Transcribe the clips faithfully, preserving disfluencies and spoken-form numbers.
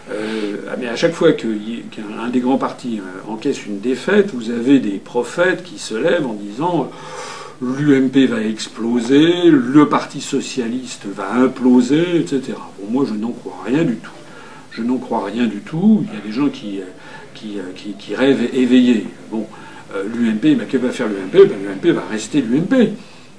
Euh, mais à chaque fois qu'un des grands partis encaisse une défaite, vous avez des prophètes qui se lèvent en disant l'U M P va exploser, le Parti socialiste va imploser, et cetera. Bon, moi, je n'en crois rien du tout. Je n'en crois rien du tout. Il y a des gens qui, qui, qui, qui rêvent éveillés. Bon, euh, l'U M P, ben, que va faire l'U M P? Ben, l'U M P va rester l'U M P.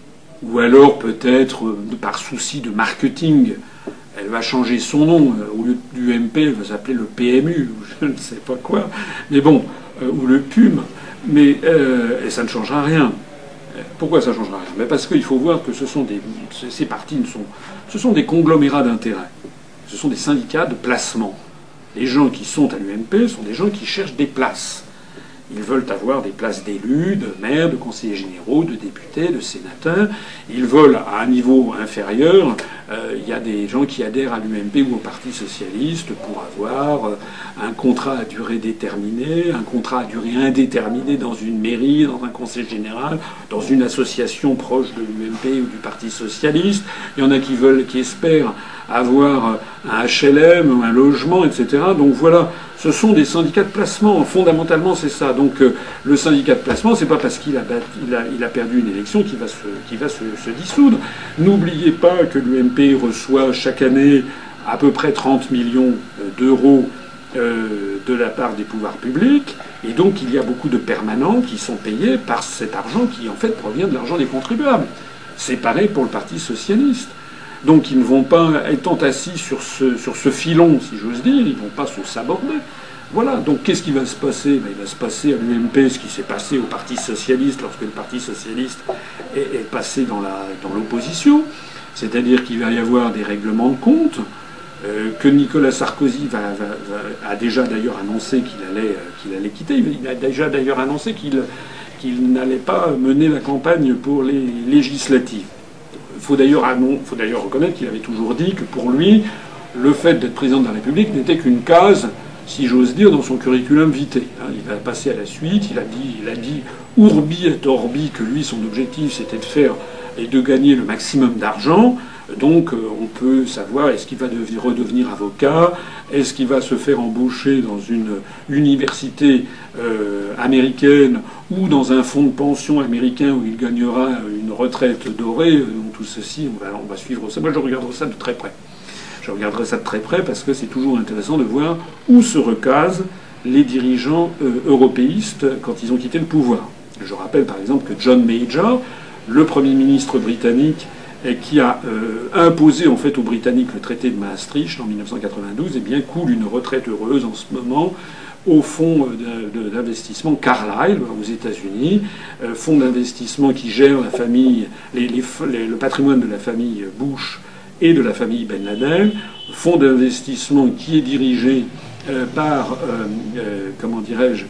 Ou alors, peut-être, euh, par souci de marketing, elle va changer son nom. Au lieu du U M P, elle va s'appeler le P M U, ou je ne sais pas quoi. Mais bon, euh, ou le P U M. Mais euh, et ça ne changera rien. Pourquoi ça ne changera rien? Mais parce qu'il faut voir que ce sont des, ces partis ne sont, ce sont des conglomérats d'intérêts. Ce sont des syndicats de placement. Les gens qui sont à l'U M P sont des gens qui cherchent des places. Ils veulent avoir des places d'élus, de maires, de conseillers généraux, de députés, de sénateurs. Ils veulent, à un niveau inférieur, euh, il y a des gens qui adhèrent à l'U M P ou au Parti socialiste pour avoir euh, un contrat à durée déterminée, un contrat à durée indéterminée dans une mairie, dans un conseil général, dans une association proche de l'U M P ou du Parti socialiste. Il y en a qui veulent, qui espèrent avoir un H L M, un logement, et cetera. Donc voilà. Ce sont des syndicats de placement. Fondamentalement, c'est ça. Donc, euh, le syndicat de placement, c'est pas parce qu'il a, il a, il a perdu une élection qu'il va, se, qu'il va se, se dissoudre. N'oubliez pas que l'U M P reçoit chaque année à peu près trente millions d'euros euh, de la part des pouvoirs publics. Et donc, il y a beaucoup de permanents qui sont payés par cet argent qui, en fait, provient de l'argent des contribuables. C'est pareil pour le Parti socialiste. Donc ils ne vont pas, étant assis sur ce, sur ce filon, si j'ose dire, ils ne vont pas se saborder. Voilà. Donc qu'est-ce qui va se passer? Ben, il va se passer à l'U M P ce qui s'est passé au Parti socialiste lorsque le Parti socialiste est, est passé dans la, dans l'opposition. C'est-à-dire qu'il va y avoir des règlements de compte, euh, que Nicolas Sarkozy va, va, va, a déjà d'ailleurs annoncé qu'il allait, euh, qu'il allait quitter. Il a déjà d'ailleurs annoncé qu'il, qu'il n'allait pas mener la campagne pour les législatives. Il faut d'ailleurs, faut d'ailleurs reconnaître qu'il avait toujours dit que pour lui, le fait d'être président de la République n'était qu'une case, si j'ose dire, dans son curriculum vitae. Il va passer à la suite. Il a dit, il a dit urbi et orbi que lui, son objectif, c'était de faire et de gagner le maximum d'argent. Donc, on peut savoir est-ce qu'il va devenir, redevenir avocat, est-ce qu'il va se faire embaucher dans une université euh, américaine ou dans un fonds de pension américain où il gagnera une retraite dorée. Donc tout ceci, on va, on va suivre ça. Moi, je regarderai ça de très près. Je regarderai ça de très près parce que c'est toujours intéressant de voir où se recasent les dirigeants euh, européistes quand ils ont quitté le pouvoir. Je rappelle par exemple que John Major, le Premier ministre britannique, et qui a euh, imposé en fait aux Britanniques le traité de Maastricht en mille neuf cent quatre-vingt-douze, eh bien coule une retraite heureuse en ce moment au fonds d'investissement Carlyle aux États-Unis, euh, fonds d'investissement qui gère la famille, les, les, les, le patrimoine de la famille Bush et de la famille Ben Laden, fonds d'investissement qui est dirigé euh, par euh, euh, comment dirais-je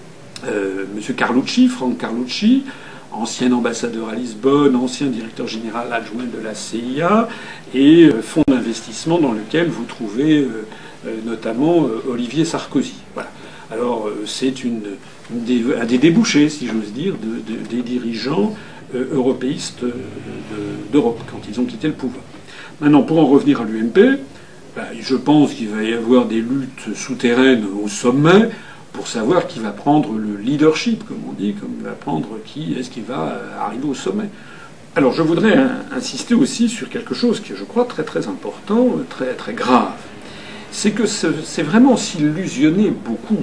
euh, Monsieur Carlucci, Frank Carlucci, ancien ambassadeur à Lisbonne, ancien directeur général adjoint de la C I A, et euh, fonds d'investissement dans lequel vous trouvez euh, euh, notamment euh, Olivier Sarkozy. Voilà. Alors euh, c'est une, une des, un des débouchés, si j'ose dire, de, de, des dirigeants euh, européistes euh, d'Europe quand ils ont quitté le pouvoir. Maintenant, pour en revenir à l'U M P, ben, je pense qu'il va y avoir des luttes souterraines au sommet pour savoir qui va prendre le leadership, comme on dit, comme va prendre qui est-ce qui va arriver au sommet. Alors je voudrais insister aussi sur quelque chose qui est, je crois, très très important, très très grave. C'est que c'est vraiment s'illusionner beaucoup,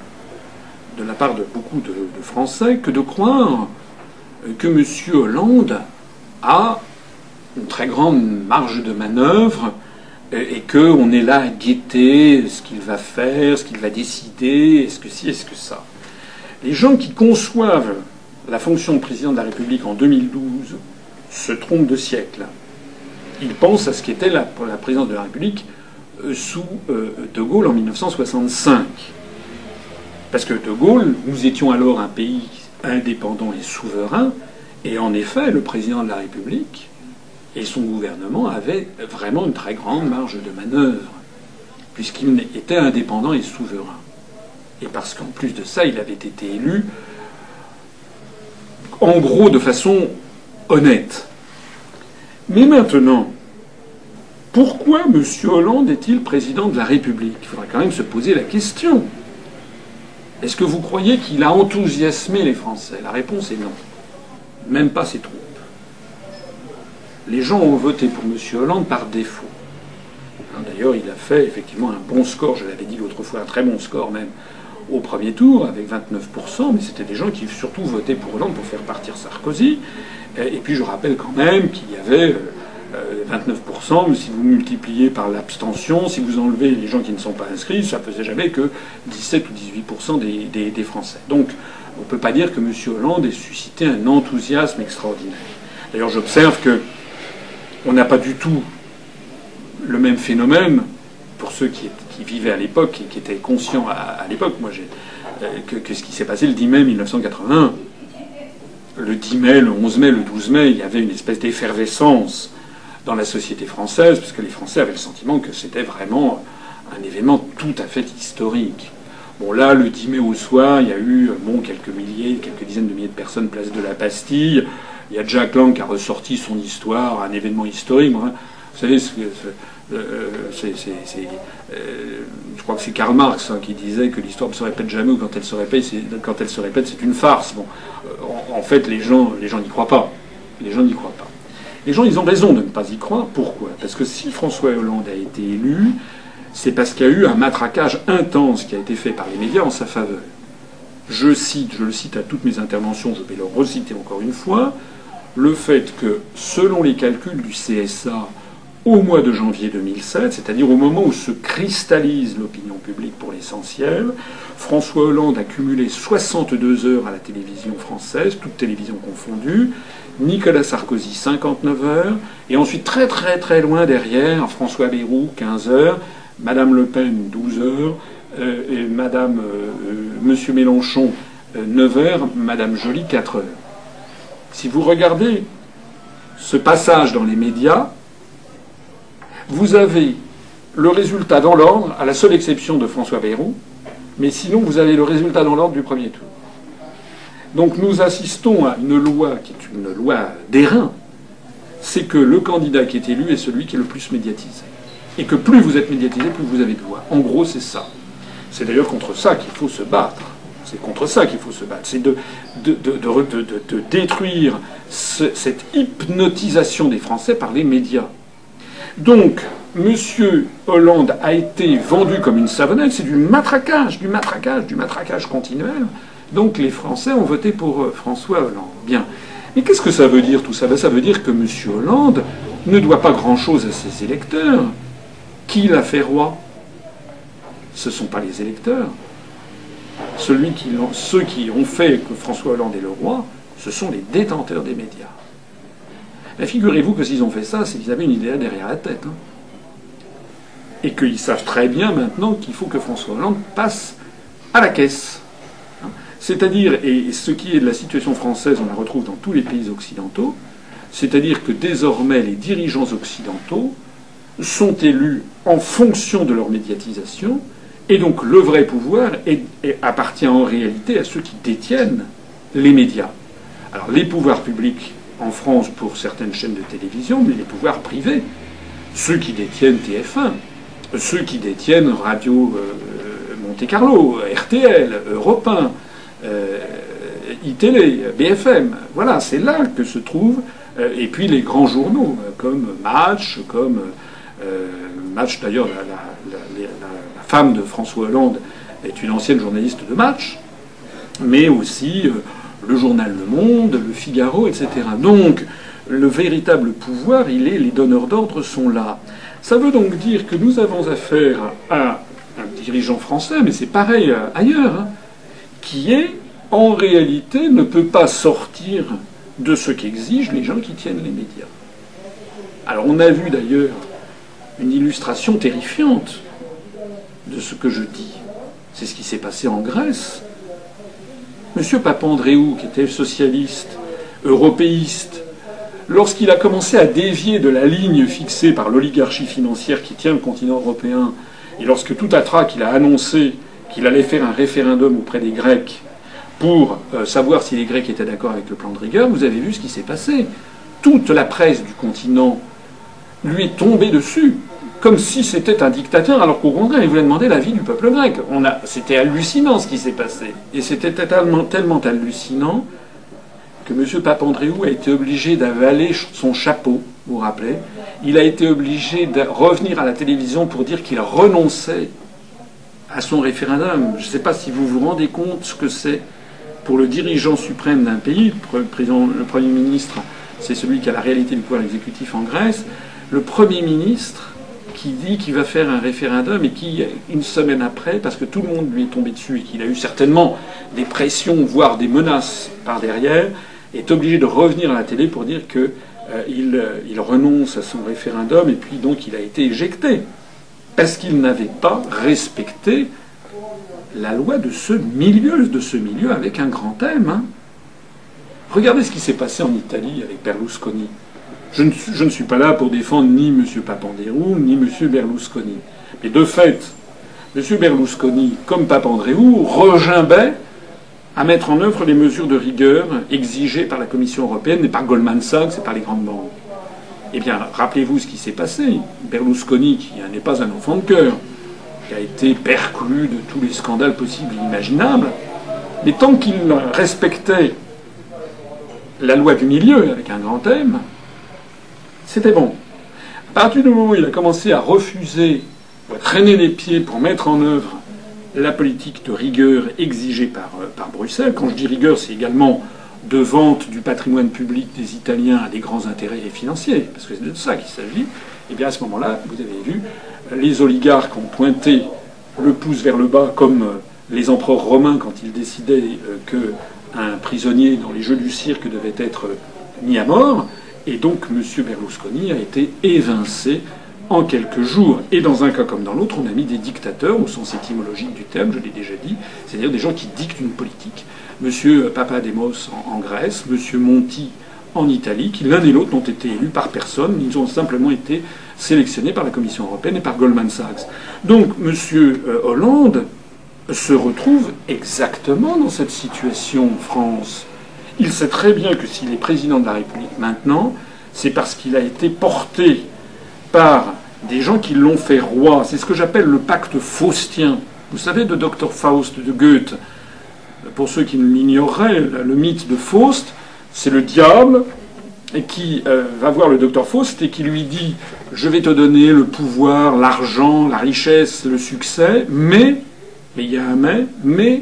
de la part de beaucoup de, de Français, que de croire que M. Hollande a une très grande marge de manœuvre et qu'on est là à guetter ce qu'il va faire, ce qu'il va décider, est-ce que ci, est-ce que ça. Les gens qui conçoivent la fonction de président de la République en deux mille douze se trompent de siècle. Ils pensent à ce qu'était la, la présidence de la République sous euh, De Gaulle en mille neuf cent soixante-cinq. Parce que De Gaulle, nous étions alors un pays indépendant et souverain, et en effet, le président de la République et son gouvernement avaient vraiment une très grande marge de manœuvre, puisqu'il était indépendant et souverain. Et parce qu'en plus de ça, il avait été élu, en gros, de façon honnête. Mais maintenant, Pourquoi M. Hollande est-il président de la République? Il faudra quand même se poser la question. Est-ce que vous croyez qu'il a enthousiasmé les Français? La réponse est non. Même pas ses troupes. Les gens ont voté pour M. Hollande par défaut. D'ailleurs, il a fait effectivement un bon score, je l'avais dit l'autre fois, un très bon score même, au premier tour, avec vingt-neuf pour cent, mais c'était des gens qui surtout votaient pour Hollande pour faire partir Sarkozy. Et puis je rappelle quand même qu'il y avait vingt-neuf pour cent, mais si vous multipliez par l'abstention, si vous enlevez les gens qui ne sont pas inscrits, ça faisait jamais que dix-sept ou dix-huit pour cent des, des, des Français. Donc on ne peut pas dire que M. Hollande ait suscité un enthousiasme extraordinaire. D'ailleurs, j'observe que on n'a pas du tout le même phénomène pour ceux qui, qui vivaient à l'époque et qui étaient conscients à, à l'époque. Moi, j'ai, euh, que, que ce qui s'est passé le dix mai mille neuf cent quatre-vingt-un. Le dix mai, le onze mai, le douze mai, il y avait une espèce d'effervescence dans la société française, parce que les Français avaient le sentiment que c'était vraiment un événement tout à fait historique. Bon, là, le dix mai au soir, il y a eu bon, quelques milliers, quelques dizaines de milliers de personnes place de la Bastille. Il y a Jack Lang qui a ressorti son histoire, un événement historique. Vous savez, c'est, euh, c'est, c'est, c'est, euh, je crois que c'est Karl Marx hein, qui disait que l'histoire ne se répète jamais, ou quand elle se répète, c'est, quand elle se répète, c'est une farce. Bon, euh, en, en fait, les gens, les gens n'y croient pas. Les gens n'y croient pas. Les gens, ils ont raison de ne pas y croire. Pourquoi? Parce que si François Hollande a été élu, c'est parce qu'il y a eu un matraquage intense qui a été fait par les médias en sa faveur. Je cite, je le cite à toutes mes interventions, je vais le reciter encore une fois, le fait que, selon les calculs du C S A, au mois de janvier deux mille sept, c'est-à-dire au moment où se cristallise l'opinion publique pour l'essentiel, François Hollande a cumulé soixante-deux heures à la télévision française, toutes télévisions confondues, Nicolas Sarkozy cinquante-neuf heures, et ensuite très très très loin derrière, François Bayrou quinze heures, Madame Le Pen douze heures, euh, et Madame euh, euh, Monsieur Mélenchon euh, neuf heures, Madame Joly quatre heures. Si vous regardez ce passage dans les médias, vous avez le résultat dans l'ordre, à la seule exception de François Bayrou, mais sinon vous avez le résultat dans l'ordre du premier tour. Donc nous assistons à une loi qui est une loi d'airain, c'est que le candidat qui est élu est celui qui est le plus médiatisé. Et que plus vous êtes médiatisé, plus vous avez de voix. En gros, c'est ça. C'est d'ailleurs contre ça qu'il faut se battre. C'est contre ça qu'il faut se battre. C'est de, de, de, de, de, de détruire ce, cette hypnotisation des Français par les médias. Donc, M. Hollande a été vendu comme une savonnette. C'est du matraquage, du matraquage, du matraquage continuel. Donc les Français ont voté pour François Hollande. Bien. Mais qu'est-ce que ça veut dire tout ça? Ben, ça veut dire que M. Hollande ne doit pas grand-chose à ses électeurs. Qui l'a fait roi? Ce ne sont pas les électeurs. Celui qui, ceux qui ont fait que François Hollande est le roi, ce sont les détenteurs des médias. Mais figurez-vous que s'ils ont fait ça, c'est qu'ils avaient une idée derrière la tête. Hein. Et qu'ils savent très bien maintenant qu'il faut que François Hollande passe à la caisse. Hein. C'est-à-dire, et ce qui est de la situation française, on la retrouve dans tous les pays occidentaux, c'est-à-dire que désormais les dirigeants occidentaux sont élus en fonction de leur médiatisation, et donc le vrai pouvoir est, est, appartient en réalité à ceux qui détiennent les médias. Alors les pouvoirs publics en France pour certaines chaînes de télévision, mais les pouvoirs privés, ceux qui détiennent T F un, ceux qui détiennent Radio euh, Monte Carlo, R T L, Europe un, euh, I Télé, B F M, voilà, c'est là que se trouvent, euh, et puis les grands journaux, comme Match, comme... Euh, Match, d'ailleurs, la, la, la, la, la femme de François Hollande est une ancienne journaliste de Match, mais aussi euh, le journal Le Monde, le Figaro, et cetera. Donc, le véritable pouvoir, il est, les donneurs d'ordre sont là. Ça veut donc dire que nous avons affaire à un dirigeant français, mais c'est pareil ailleurs, hein, qui est, en réalité, ne peut pas sortir de ce qu'exigent les gens qui tiennent les médias. Alors, on a vu d'ailleurs une illustration terrifiante de ce que je dis. C'est ce qui s'est passé en Grèce. Monsieur Papandréou, qui était socialiste, européiste, lorsqu'il a commencé à dévier de la ligne fixée par l'oligarchie financière qui tient le continent européen, et lorsque tout à trac, il a annoncé qu'il allait faire un référendum auprès des Grecs pour euh, savoir si les Grecs étaient d'accord avec le plan de rigueur, vous avez vu ce qui s'est passé. Toute la presse du continent lui est tombé dessus, comme si c'était un dictateur, alors qu'au contraire, il voulait demander l'avis du peuple grec. On a, c'était hallucinant ce qui s'est passé. Et c'était tellement, tellement hallucinant que M. Papandréou a été obligé d'avaler son chapeau, vous vous rappelez. Il a été obligé de revenir à la télévision pour dire qu'il renonçait à son référendum. Je ne sais pas si vous vous rendez compte ce que c'est pour le dirigeant suprême d'un pays. Le, président, le Premier ministre, c'est celui qui a la réalité du pouvoir exécutif en Grèce. Le Premier ministre qui dit qu'il va faire un référendum et qui, une semaine après, parce que tout le monde lui est tombé dessus et qu'il a eu certainement des pressions, voire des menaces par derrière, est obligé de revenir à la télé pour dire qu'il euh, il renonce à son référendum et puis donc il a été éjecté. Parce qu'il n'avait pas respecté la loi de ce milieu, de ce milieu avec un grand M. Hein. Regardez ce qui s'est passé en Italie avec Berlusconi. Je ne, je ne suis pas là pour défendre ni M. Papandréou, ni M. Berlusconi. Mais de fait, M. Berlusconi, comme Papandréou, regimbait à mettre en œuvre les mesures de rigueur exigées par la Commission européenne et par Goldman Sachs et par les grandes banques. Eh bien, rappelez-vous ce qui s'est passé. Berlusconi, qui n'est pas un enfant de cœur, qui a été perclus de tous les scandales possibles et imaginables, mais tant qu'il respectait la loi du milieu, avec un grand M, c'était bon. À partir du moment où il a commencé à refuser, ou à traîner les pieds pour mettre en œuvre la politique de rigueur exigée par, par Bruxelles, quand je dis rigueur, c'est également de vente du patrimoine public des Italiens à des grands intérêts financiers, parce que c'est de ça qu'il s'agit, et bien à ce moment-là, vous avez vu, les oligarques ont pointé le pouce vers le bas, comme les empereurs romains quand ils décidaient qu'un prisonnier dans les jeux du cirque devait être mis à mort, et donc M. Berlusconi a été évincé en quelques jours. Et dans un cas comme dans l'autre, on a mis des dictateurs, au sens étymologique du terme, je l'ai déjà dit, c'est-à-dire des gens qui dictent une politique. M. Papademos en, en Grèce, M. Monti en Italie, qui l'un et l'autre n'ont été élus par personne, ils ont simplement été sélectionnés par la Commission européenne et par Goldman Sachs. Donc M. Hollande se retrouve exactement dans cette situation en France. Il sait très bien que s'il est président de la République maintenant, c'est parce qu'il a été porté par des gens qui l'ont fait roi. C'est ce que j'appelle le pacte faustien. Vous savez, de docteur Faust de Goethe. Pour ceux qui l'ignoreraient, le mythe de Faust, c'est le diable qui euh, va voir le docteur Faust et qui lui dit « Je vais te donner le pouvoir, l'argent, la richesse, le succès, mais, mais il y a un mais, mais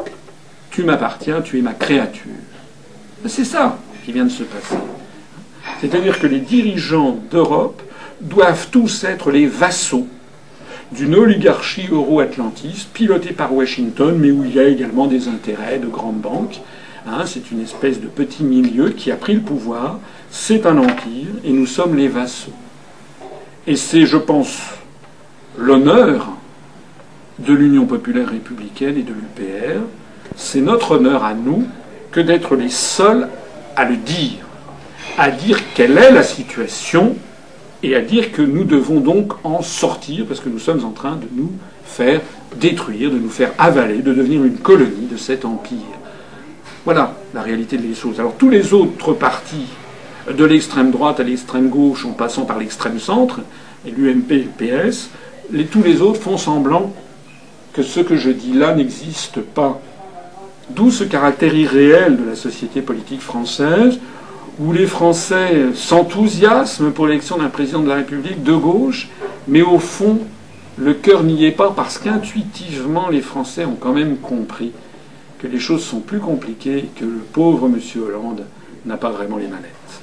tu m'appartiens, tu es ma créature. » C'est ça qui vient de se passer. C'est-à-dire que les dirigeants d'Europe doivent tous être les vassaux d'une oligarchie euro-atlantiste pilotée par Washington, mais où il y a également des intérêts de grandes banques. Hein, c'est une espèce de petit milieu qui a pris le pouvoir. C'est un empire et nous sommes les vassaux. Et c'est, je pense, l'honneur de l'Union populaire républicaine et de l'U P R. C'est notre honneur à nous que d'être les seuls à le dire, à dire quelle est la situation et à dire que nous devons donc en sortir parce que nous sommes en train de nous faire détruire, de nous faire avaler, de devenir une colonie de cet empire. Voilà la réalité des choses. Alors tous les autres partis, de l'extrême droite à l'extrême gauche, en passant par l'extrême centre, et l'U M P et le P S, les, tous les autres font semblant que ce que je dis là n'existe pas. D'où ce caractère irréel de la société politique française, où les Français s'enthousiasment pour l'élection d'un président de la République de gauche, mais au fond, le cœur n'y est pas parce qu'intuitivement, les Français ont quand même compris que les choses sont plus compliquées et que le pauvre M. Hollande n'a pas vraiment les manettes.